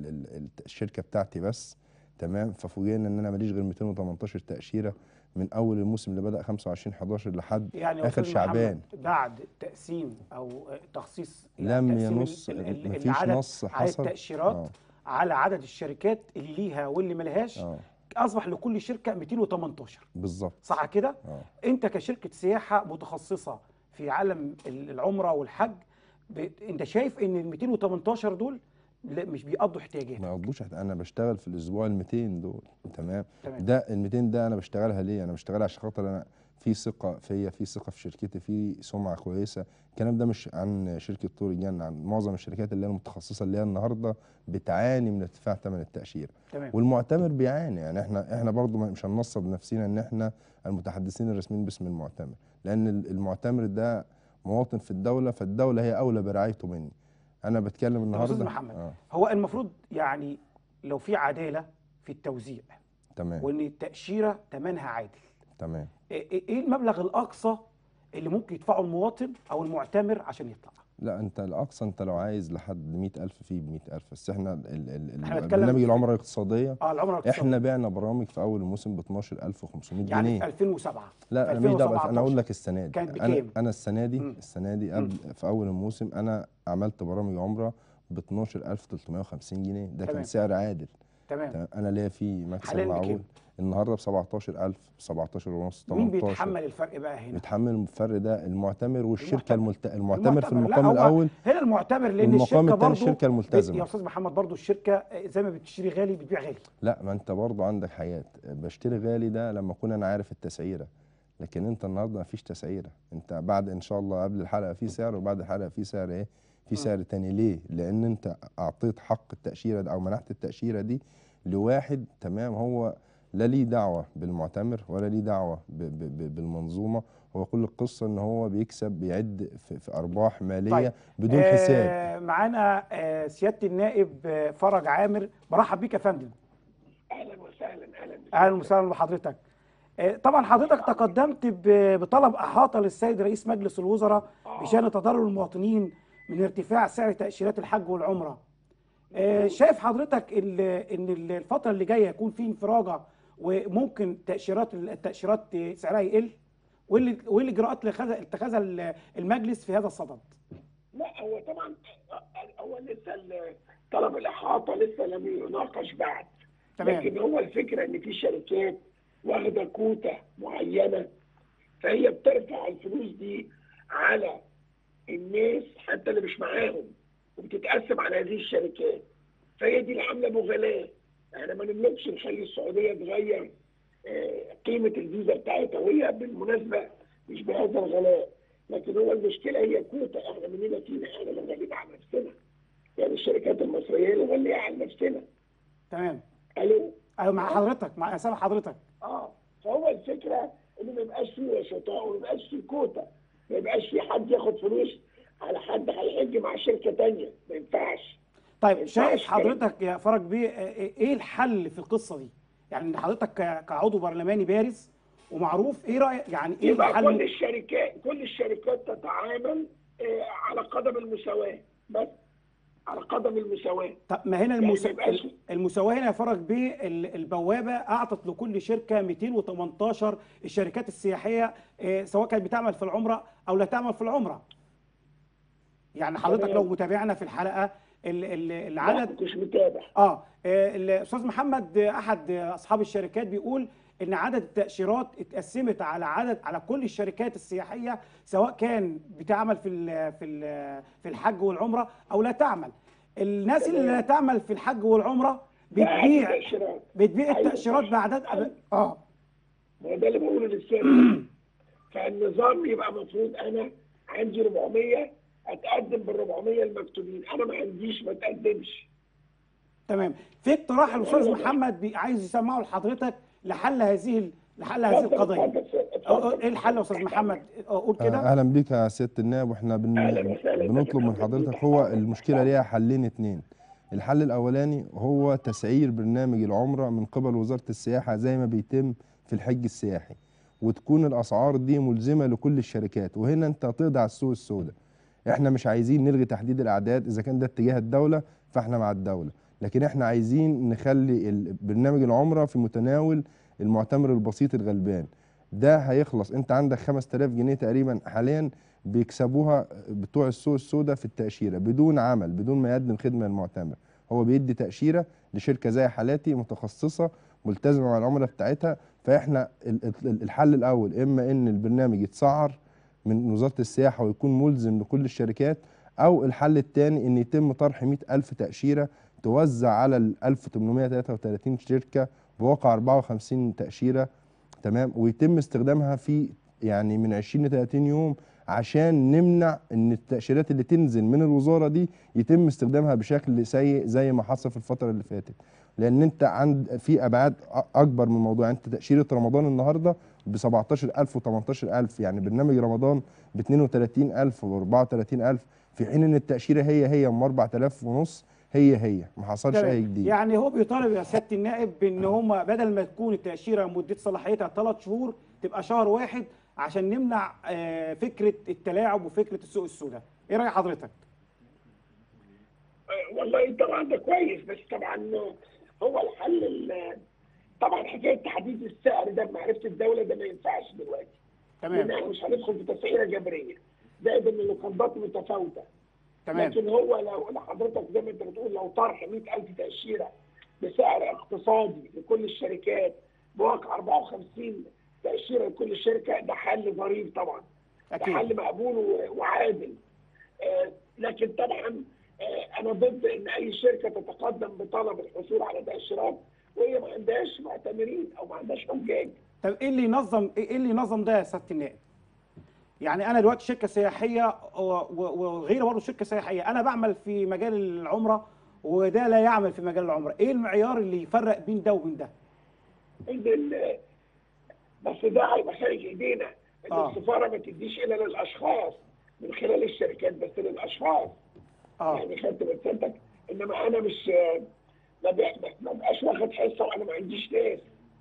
الشركه بتاعتي بس. تمام. ففوجئنا ان انا ماليش غير 218 تاشيره من اول الموسم اللي بدا 25/11 لحد يعني اخر شعبان. بعد تقسيم او تخصيص لم ينص، مفيش نص حصل التاشيرات على عدد الشركات اللي ليها واللي ما لهاش، اصبح لكل شركه 218 بالظبط. صح كده؟ انت كشركه سياحه متخصصه في عالم العمره والحج، انت شايف ان ال 218 دول لا مش بيقضوا احتياجاتك؟ ما يقضوش انا بشتغل في الاسبوع ال 200 دول. تمام. ده ال 200 ده انا بشتغلها ليه؟ انا بشتغلها عشان خاطر انا في ثقه فيا، في ثقه في شركتي، في سمعه كويسه. الكلام ده مش عن شركه طور الجنه، عن معظم الشركات اللي هي المتخصصه اللي هي النهارده بتعاني من ارتفاع ثمن التاشيره. تمام. والمعتمر بيعاني، يعني احنا برضو مش هننصب نفسينا ان احنا المتحدثين الرسميين باسم المعتمر، لان المعتمر ده مواطن في الدوله، فالدوله هي اولى برعايته مني. انا بتكلم النهارده. استاذ محمد، هو المفروض يعني لو في عداله في التوزيع، تمام، وان التاشيره ثمنها عادل، تمام، ايه المبلغ الاقصى اللي ممكن يدفعه المواطن او المعتمر عشان يطلع؟ لا انت الاقصى، انت لو عايز لحد 100,000 فيه ب 100,000، بس احنا برنامج العمره الاقتصاديه العمره الاقتصاديه احنا بعنا برامج في اول الموسم ب 12,500 جنيه. يعني في 2007 لا مش ده، انا اقول لك السنه دي كانت بكام؟ انا السنه دي قبل في اول الموسم انا عملت برامج عمره ب 12,350 جنيه، ده كان سعر عادل. تمام. انا ليا فيه مكسب معقول. النهارده ب 17,000، 17 ونص، 18. مين بيتحمل الفرق بقى هنا؟ بيتحمل الفرق ده المعتمر والشركه المعتمر في المقام الاول. هنا المعتمر، لان الشركه برضه الشركه الملتزمه يا استاذ محمد، برضه الشركه زي ما بتشتري غالي بتبيع غالي. لا ما انت برضه عندك حاجات، بشتري غالي ده لما اكون انا عارف التسعيره، لكن انت النهارده ما فيش تسعيره. انت بعد ان شاء الله قبل الحلقه في سعر، وبعد الحلقه في سعر ايه؟ في سعر تاني. ليه؟ لان انت اعطيت حق التاشيره ده او منحت التاشيره دي لواحد، تمام، هو لا ليه دعوه بالمعتمر ولا ليه دعوه بالمنظومه. هو كل القصه ان هو بيكسب، بيعد في ارباح ماليه. طيب. بدون حساب. معانا سياده النائب فرج عامر، برحب بيك يا فندم. اهلا وسهلا. اهلا وسهلا بحضرتك. طبعا حضرتك تقدمت بطلب احاطه للسيد رئيس مجلس الوزراء بشان تضرر المواطنين من ارتفاع سعر تاشيرات الحج والعمره. شايف حضرتك ان الفتره اللي جايه يكون في انفراجه، وممكن التاشيرات سعرها يقل؟ وايه الاجراءات اللي اتخذها المجلس في هذا الصدد؟ لا هو طبعا هو لسه طلب الاحاطه لسه لم يناقش بعد. تمام. لكن هو الفكره ان في شركات واخده كوتا معينه، فهي بترفع الفلوس دي على الناس حتى اللي مش معاهم، وبتتقسم على هذه الشركات، فهي دي اللي عامله مغالاه. احنا ما نملكش نخلي السعوديه تغير قيمه الفيزا بتاعتها، وهي بالمناسبه مش بهذا الغلاء، لكن هو المشكله هي كوتا. احنا مننا فينا، احنا اللي غاليين على نفسنا، يعني الشركات المصريه اللي غاليه على نفسنا. تمام. الو. ايوه مع حضرتك، مع سامع حضرتك. فهو الفكره ان ما يبقاش فيه وسطاء وما يبقاش فيه كوتا، ما يبقاش فيه حد ياخد فلوس على حد هيحج مع شركه ثانيه، ما ينفعش. طيب شايف حضرتك يا فرج بيه ايه الحل في القصه دي؟ يعني حضرتك كعضو برلماني بارز ومعروف، ايه رايك يعني ايه الحل؟ كل الشركات تتعامل على قدم المساواه، بس على قدم المساواه. طب ما هنا المساواه هنا يا فرج بيه، البوابه اعطت لكل شركه 218 الشركات السياحيه، سواء كانت بتعمل في العمره او لا تعمل في العمره. يعني حضرتك لو متابعنا في الحلقه العدد مش متابع. الاستاذ محمد احد اصحاب الشركات بيقول ان عدد التاشيرات اتقسمت على كل الشركات السياحيه، سواء كان بتعمل في الحج والعمره او لا تعمل. الناس اللي لا تعمل في الحج والعمره بتبيع التاشيرات باعداد. ما ده اللي بقوله للسيد. فالنظام يبقى المفروض انا عندي 400 اتقدم بال 400 المكتوبين، انا ما عنديش ما اتقدمش. تمام. في اقتراح الاستاذ محمد عايز يسمعه لحضرتك لحل هذه القضيه. ايه الحل يا استاذ محمد؟ قول كده. اهلا بيك يا سياده النائب. واحنا بنطلب من حضرتك، هو المشكله ليها حلين اتنين. الحل الاولاني هو تسعير برنامج العمره من قبل وزاره السياحه زي ما بيتم في الحج السياحي، وتكون الاسعار دي ملزمه لكل الشركات، وهنا انت هتقضي على السوق السوداء. احنا مش عايزين نلغي تحديد الاعداد، اذا كان ده اتجاه الدوله فاحنا مع الدوله، لكن احنا عايزين نخلي برنامج العمره في متناول المعتمر البسيط الغلبان. ده هيخلص، انت عندك 5000 جنيه تقريبا حاليا بيكسبوها بتوع السوق السوداء في التاشيره بدون عمل، بدون ما يقدم خدمه للمعتمر. هو بيدي تاشيره لشركه زي حالاتي متخصصه ملتزمه مع العملاء بتاعتها. فاحنا الحل الاول اما ان البرنامج يتسعر من وزاره السياحه ويكون ملزم لكل الشركات، او الحل الثاني ان يتم طرح 100,000 تاشيره توزع على ال 1833 شركه بواقع 54 تاشيره، تمام، ويتم استخدامها في يعني من 20 ل 30 يوم عشان نمنع ان التاشيرات اللي تنزل من الوزاره دي يتم استخدامها بشكل سيء زي ما حصل في الفتره اللي فاتت. لان انت عند في ابعاد اكبر من الموضوع. انت تاشيره رمضان النهارده ب 17,000 و 18,000، يعني برنامج رمضان ب 32,000 و 34,000، في حين ان التاشيره هي ام 4,000 ونص، هي ما حصلش تمام. اي جديد. يعني هو بيطالب يا سياده النائب بان هم بدل ما تكون التاشيره مده صلاحيتها 3 شهور تبقى شهر واحد عشان نمنع فكره التلاعب وفكره السوق السوداء. ايه راي حضرتك؟ والله طبعا ده كويس، بس طبعا هو الحل طبعا حكايه تحديد السعر ده بمعرفه الدوله ده ما ينفعش دلوقتي. تمام. احنا مش هندخل في تسعيره جبريه، زائد ان اللوكندات متفاوته. تمام. لكن هو لو حضرتك زي ما انت بتقول لو طرح 100,000 تاشيره بسعر اقتصادي لكل الشركات بواقع 54 تاشيره لكل شركه، ده حل ظريف طبعا. أكيد. ده حل مقبول وعادل. لكن طبعا انا ضد ان اي شركه تتقدم بطلب الحصول على تاشيرات وهي ما عندهاش معتمرين او ما عندهاش حجاج. طب ايه اللي ينظم ده يا سياده النائب؟ يعني انا دلوقتي شركه سياحيه وغيري برضه شركه سياحيه، انا بعمل في مجال العمره وده لا يعمل في مجال العمره، ايه المعيار اللي يفرق بين ده وبين ده؟ بس ده هيبقى خارج ايدينا. السفاره ما تديش الا للاشخاص من خلال الشركات، بس للاشخاص. يعني خدت بسنتك، انما انا مش ما بقاش واخد حصه وانا ما عنديش ناس.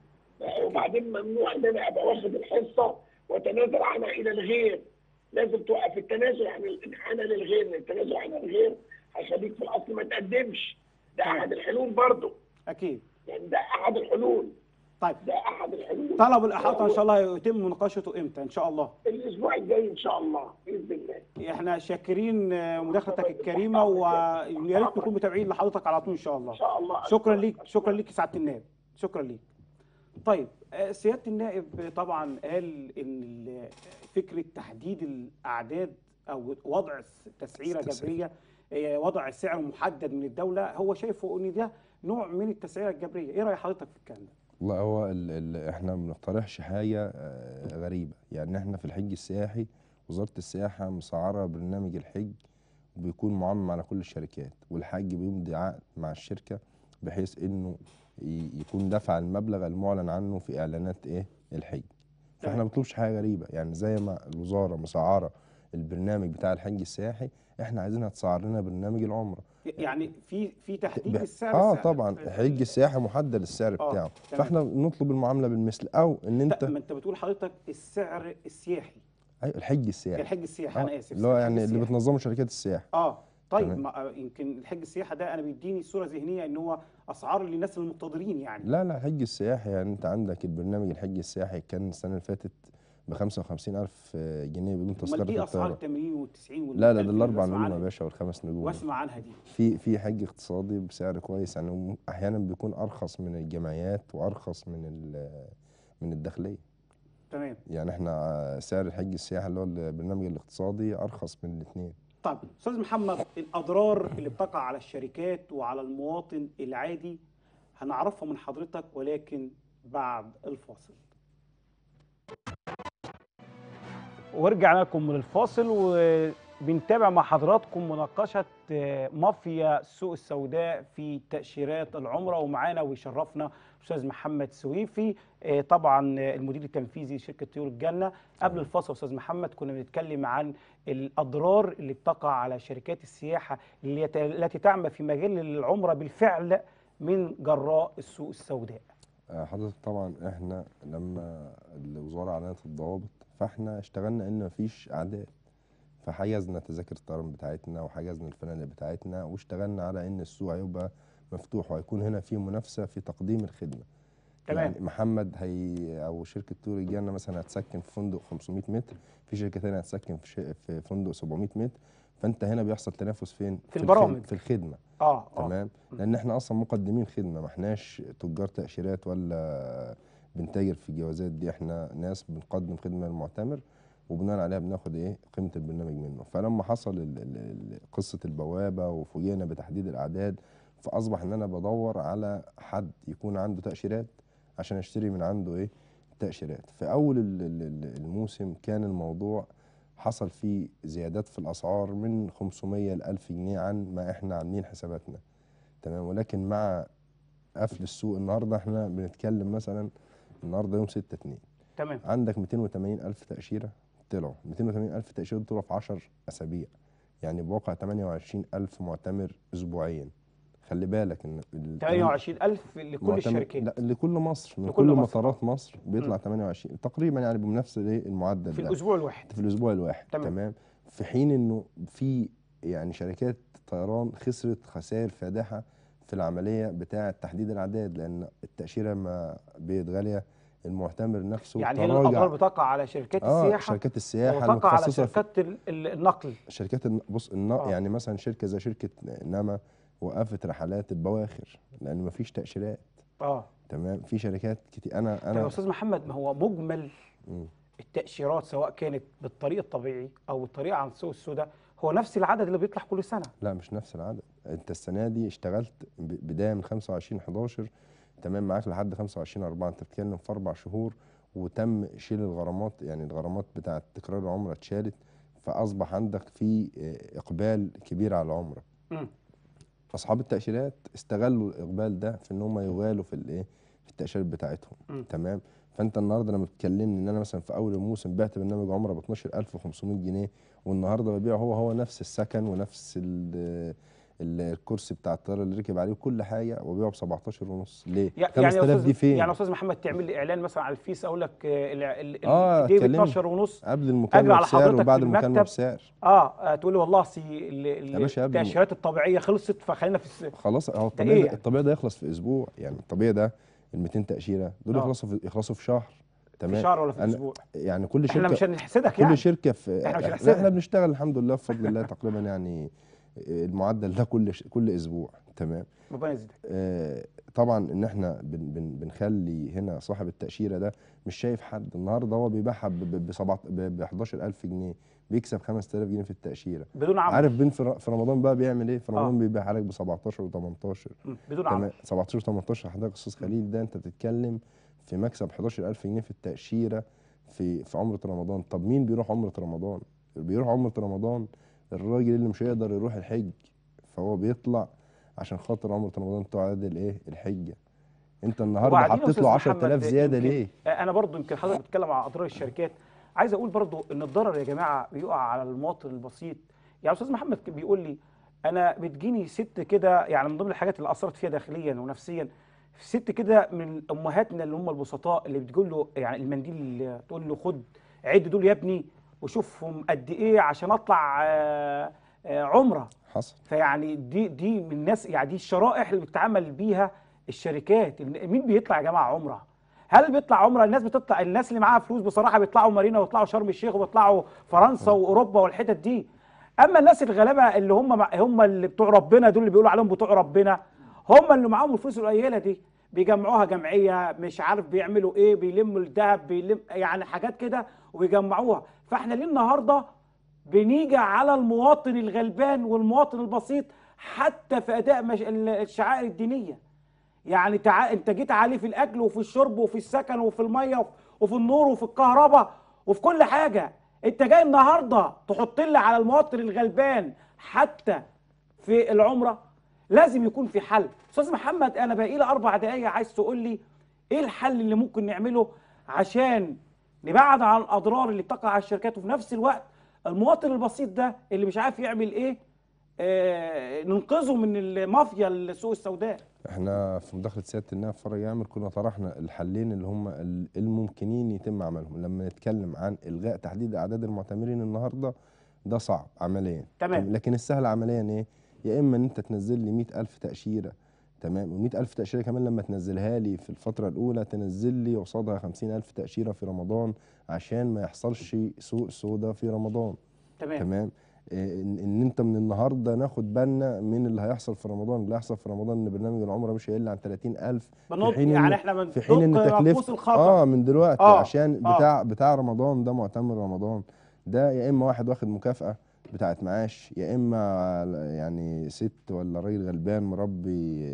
وبعدين ممنوع ان انا ابقى واخد الحصه واتنازل عنها الى الغير. لازم توقف التنازل عن انا للغير، التنازل عن الغير هيخليك في الاصل ما تقدمش. ده احد الحلول برضه. اكيد. يعني ده احد الحلول. طيب. ده احد الحلول. طلب الاحاطه ان شاء الله يتم مناقشته امتى ان شاء الله؟ الاسبوع الجاي ان شاء الله باذن الله. احنا شاكرين مداخلتك الكريمه ويا ريت نكون متابعين لحضرتك على طول ان شاء الله. ان شاء الله. شكرا ليك، شكرا ليك يا سعاده النائب، شكرا ليك. طيب سياده النائب طبعا قال ان فكره تحديد الاعداد او وضع تسعيره جبريه، وضع سعر محدد من الدوله، هو شايفه ان ده نوع من التسعيره الجبريه. ايه راي حضرتك في الكلام ده؟ لا، هو احنا ما بنقترحش حاجه غريبه. يعني احنا في الحج السياحي وزاره السياحه مسعره برنامج الحج وبيكون معمم على كل الشركات، والحج بيمضي عقد مع الشركه بحيث انه يكون دفع المبلغ المعلن عنه في اعلانات الحج. فاحنا ما بنطلبش حاجه غريبه. يعني زي ما الوزاره مسعره البرنامج بتاع الحج السياحي، احنا عايزينها تسعر لنا برنامج العمره. يعني في تحديد السعر. طبعا الحج السياحي محدد السعر بتاعه. فاحنا نطلب المعامله بالمثل، او ان انت ما انت بتقول حضرتك السعر السياحي. ايوه الحج السياحي. الحج السياحي انا اسف. اللي هو يعني اللي بتنظمه شركات السياحه. طيب يمكن الحج السياحي ده انا بيديني صوره ذهنيه ان هو اسعار للناس المقتدرين يعني. لا الحج السياحي يعني انت عندك البرنامج الحج السياحي كان السنه اللي فاتت ب 55,000 جنيه بدون تذكره الطيران. دي اسعار 80 و90 لا ده الاربع نجوم يا باشا والخمس نجوم. واسمع عنها دي. في حج اقتصادي بسعر كويس، يعني احيانا بيكون ارخص من الجمعيات وارخص من الداخليه. تمام. يعني احنا سعر الحج السياحي اللي هو البرنامج الاقتصادي ارخص من الاثنين. طب استاذ محمد، الاضرار اللي بتقع على الشركات وعلى المواطن العادي هنعرفها من حضرتك ولكن بعد الفاصل. ورجعنا لكم من الفاصل وبنتابع مع حضراتكم مناقشه مافيا السوق السوداء في تاشيرات العمره، ومعانا ويشرفنا استاذ محمد سويفي طبعا المدير التنفيذي لشركه طيور الجنه. قبل الفاصل استاذ محمد كنا بنتكلم عن الاضرار اللي بتقع على شركات السياحه التي تعمل في مجال العمره بالفعل من جراء السوق السوداء. حضرتك طبعا احنا لما الوزاره اعلنت الضوابط فاحنا اشتغلنا ان مفيش اعداد، فحجزنا تذاكر الطيران بتاعتنا وحجزنا الفنادق بتاعتنا واشتغلنا على ان السوق هيبقى مفتوح وهيكون هنا في منافسه في تقديم الخدمه. تمام. يعني محمد او شركه طيور الجنه مثلا هتسكن في فندق 500 متر، في شركه ثانيه هتسكن في فندق 700 متر، فانت هنا بيحصل تنافس فين؟ في البرامج، في الخدمه. تمام. لان احنا اصلا مقدمين خدمه، ما احناش تجار تاشيرات ولا بنتاجر في الجوازات دي، احنا ناس بنقدم خدمه للمعتمر وبناء عليها بناخد قيمه البرنامج منه. فلما حصل قصه البوابه وفوجئنا بتحديد الاعداد، فاصبح ان انا بدور على حد يكون عنده تاشيرات عشان اشتري من عنده التاشيرات. في اول الموسم كان الموضوع حصل فيه زيادات في الاسعار من 500 ل 1000 جنيه عن ما احنا عاملين حساباتنا، تمام. ولكن مع قفل السوق النهارده احنا بنتكلم مثلا النهارده يوم 6/2، تمام. عندك 280,000 تاشيره طلعوا، 280,000 تاشيره طلعوا في 10 اسابيع، يعني بواقع 28,000 معتمر اسبوعيا. خلي بالك ان 28,000 لكل الشركات؟ لا، لكل مصر، من كل مطارات مصر بيطلع 28 تقريبا، يعني بنفس المعدل في ده الاسبوع الواحد. في الاسبوع الواحد، تمام. في حين انه في يعني شركات طيران خسرت خسائر فادحه في العمليه بتاعه تحديد الاعداد، لان التاشيره ما بقت غاليه، المعتمر نفسه يعني هي الاضرار بتقع على شركات السياحه، شركات السياحه وتقع على شركات النقل. شركات بص يعني مثلا شركه زي شركه نما وقفت رحلات البواخر لان ما فيش تاشيرات. تمام. في شركات كتير. انا طيب يا استاذ محمد، ما هو مجمل التاشيرات سواء كانت بالطريق الطبيعي او بالطريقه عن السوق السوداء هو نفس العدد اللي بيطلع كل سنه؟ لا، مش نفس العدد. انت السنه دي اشتغلت بدايه من 25/11 تمام معاك لحد 25/4، انت بتتكلم في 4 شهور، وتم شيل الغرامات، يعني الغرامات بتاعه تكرار العمره اتشالت، فاصبح عندك في اقبال كبير على العمره. اصحاب التاشيرات استغلوا الاقبال ده في ان هم يغالوا في التاشيرات بتاعتهم، تمام. فانت النهارده لما بتكلمني ان انا مثلا في اول الموسم بعت برنامج عمره ب 12,500 جنيه، والنهارده ببيعه هو نفس السكن ونفس الكرسي بتاع الطياره اللي ركب عليه وكل حاجه، وبيعه ب 17,500. ليه؟ 5000 دي فين؟ يعني يا استاذ محمد تعمل لي اعلان مثلا على الفيس اقول لك دي ب 12,500 قبل المكالمه بسعر وبعد المكالمه بسعر. تقول لي والله التاشيرات الطبيعيه خلصت فخلينا في خلاص. هو الطبيعي ده يخلص في اسبوع، يعني الطبيعي ده ال 200 تاشيره دول يخلصوا في شهر، تمام. في شهر ولا في اسبوع؟ يعني كل شركه، احنا مش هنحسدك، كل شركه احنا مش هنحسدك، احنا بنشتغل الحمد لله بفضل الله تقريبا يعني المعدل ده كل اسبوع، تمام. ربنا يزيدك. طبعا ان احنا بنخلي هنا صاحب التاشيره ده مش شايف حد، النهارده هو بيبيعها ب 11,000 جنيه، بيكسب 5,000 جنيه في التاشيره بدون عمل. عارف في رمضان بقى بيعمل ايه؟ في رمضان بيبيعها لك ب 17 و18 بدون عمل. 17 و18 حضرتك استاذ خليل، ده انت بتتكلم في مكسب 11,000 جنيه في التاشيره في عمره رمضان. طب مين بيروح عمره رمضان؟ بيروح عمره رمضان الراجل اللي مش هيقدر يروح الحج، فهو بيطلع عشان خاطر عمره رمضان تعادل الحجه. انت النهارده حطيت له 10,000 زياده ليه؟ انا برضو يمكن حضرتك بتتكلم على اضرار الشركات، عايز اقول برضو ان الضرر يا جماعه بيقع على المواطن البسيط. يعني استاذ محمد بيقول لي انا بتجيني ست كده، يعني من ضمن الحاجات اللي اثرت فيها داخليا ونفسيا، ست كده من امهاتنا اللي هم البسطاء اللي بتقول له يعني المنديل اللي تقول له خد عد دول يا ابني وشوفهم قد ايه عشان اطلع عمره. حصل. فيعني دي من الناس، يعني دي الشرائح اللي بتتعامل بيها الشركات. مين بيطلع يا جماعه عمره؟ هل بيطلع عمره؟ الناس بتطلع، الناس اللي معاها فلوس بصراحه بيطلعوا مارينا ويطلعوا شرم الشيخ ويطلعوا فرنسا واوروبا والحتت دي. اما الناس الغلابه اللي هم اللي بتوع ربنا دول، اللي بيقولوا عليهم بتوع ربنا، هم اللي معاهم الفلوس القليله دي بيجمعوها جمعيه، مش عارف بيعملوا ايه، بيلموا الذهب، يعني حاجات كده وبيجمعوها. فاحنا ليه النهارده بنيجي على المواطن الغلبان والمواطن البسيط حتى في اداء الشعائر الدينيه؟ يعني انت جيت عليه في الاكل وفي الشرب وفي السكن وفي الميه وفي النور وفي الكهرباء وفي كل حاجه. انت جاي النهارده تحط لي على المواطن الغلبان حتى في العمره؟ لازم يكون في حل. استاذ محمد انا باقي لي 4 دقايق، عايز تقول لي ايه الحل اللي ممكن نعمله عشان نبعد عن الاضرار اللي بتقع على الشركات، وفي نفس الوقت المواطن البسيط ده اللي مش عارف يعمل ايه ننقذه من المافيا السوق السوداء؟ احنا في مداخله سياده النائب فرج عامر كنا طرحنا الحلين اللي هم الممكنين يتم عملهم. لما نتكلم عن الغاء تحديد اعداد المعتمرين النهارده ده صعب عمليا، تمام. لكن السهل عمليا ايه؟ يا اما ان انت تنزل لي 100,000 تاشيره، تمام، و100,000 تاشيره كمان لما تنزلها لي في الفتره الاولى تنزل لي قصادها 50,000 تاشيره في رمضان عشان ما يحصلش سوق سودا في رمضان، تمام. تمام. ان انت من النهارده ناخد بالنا من اللي هيحصل في رمضان. اللي هيحصل في رمضان ان برنامج العمره مش هيقل عن 30,000 يعني احنا في حين ان تكلفه من دلوقتي عشان بتاع رمضان ده، معتمر رمضان ده يا اما واحد واخد مكافاه بتاعت معاش، يا اما يعني ست ولا راجل غلبان مربي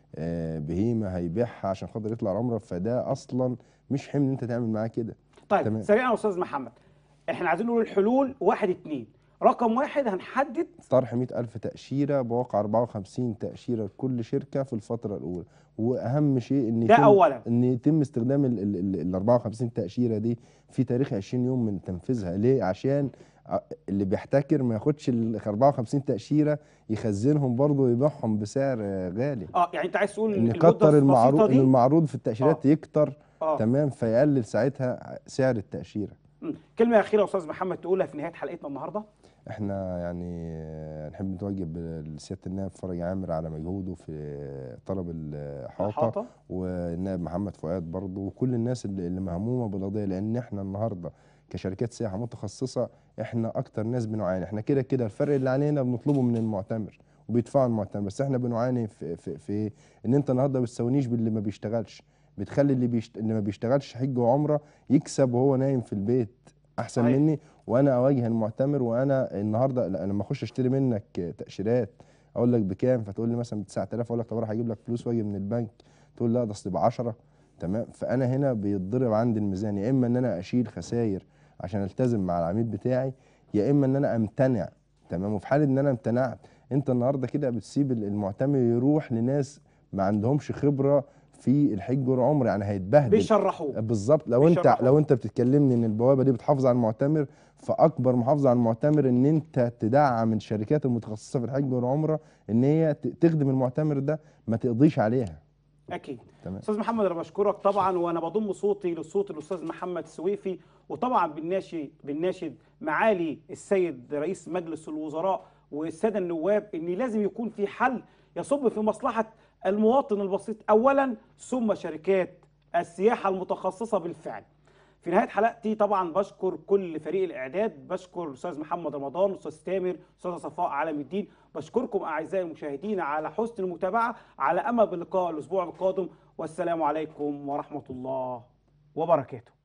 بهيمه هيبيعها عشان خاطر يطلع عمره، فده اصلا مش حمل انت تعمل معاه كده. طيب سريعا يا استاذ محمد، احنا عايزين نقول الحلول 1 2. رقم 1 هنحدد طرح 100,000 تأشيرة بواقع 54 تأشيرة لكل شركة في الفترة الأولى، وأهم شيء إن ده أولا إن يتم استخدام ال 54 تأشيرة دي في تاريخ 20 يوم من تنفيذها. ليه؟ عشان اللي بيحتكر ما ياخدش ال 54 تأشيرة يخزنهم برضه ويبيعهم بسعر غالي. يعني أنت عايز تقول إن يكتر المعروض، إن المعروض في التأشيرات يكتر تمام، فيقلل ساعتها سعر التأشيرة. كلمة أخيرة يا أستاذ محمد تقولها في نهاية حلقتنا النهارده؟ احنا يعني نحب نتوجب لسيادة النائب فرج عامر على مجهوده في طلب الإحاطة، والنائب محمد فؤاد برضه، وكل الناس اللي مهمومة بالقضية، لأن احنا النهارده كشركات سياحة متخصصة احنا أكتر ناس بنعاني. احنا كده الفرق اللي علينا بنطلبه من المعتمر وبيدفعوا المعتمر، بس احنا بنعاني في إن أنت النهارده ما بتساوينيش باللي ما بيشتغلش، بتخلي اللي ما بيشتغلش حج وعمرة يكسب وهو نايم في البيت أحسن صحيح. مني، وانا اواجه المعتمر. وانا النهارده لما اخش اشتري منك تاشيرات اقول لك بكام، فتقول لي مثلا ب 9000، اقول لك طب اروح اجيب لك فلوس واجي من البنك، تقول لا ده اصل ب 10. تمام، فانا هنا بيتضرب عندي الميزان، يا اما ان انا اشيل خسائر عشان التزم مع العميل بتاعي، يا اما ان انا امتنع. تمام، وفي حاله ان انا امتنعت انت النهارده كده بتسيب المعتمر يروح لناس ما عندهمش خبره في الحج والعمره، يعني هيتبهدل بيشرحوه بالظبط. لو انت بتتكلمني ان البوابه دي بتحافظ على المعتمر، فاكبر محافظه على المعتمر ان انت تدعم الشركات المتخصصه في الحج والعمره ان هي تخدم المعتمر ده، ما تقضيش عليها. اكيد. استاذ محمد انا بشكرك طبعا، وانا بضم صوتي لصوت الاستاذ محمد السويفي، وطبعا بنناشد معالي السيد رئيس مجلس الوزراء والساده النواب ان لازم يكون في حل يصب في مصلحه المواطن البسيط اولا، ثم شركات السياحه المتخصصه بالفعل. في نهايه حلقتي طبعا بشكر كل فريق الاعداد، بشكر الاستاذ محمد رمضان، الاستاذ تامر، الاستاذه صفاء علم الدين، بشكركم اعزائي المشاهدين على حسن المتابعه، على امل باللقاء الاسبوع القادم، والسلام عليكم ورحمه الله وبركاته.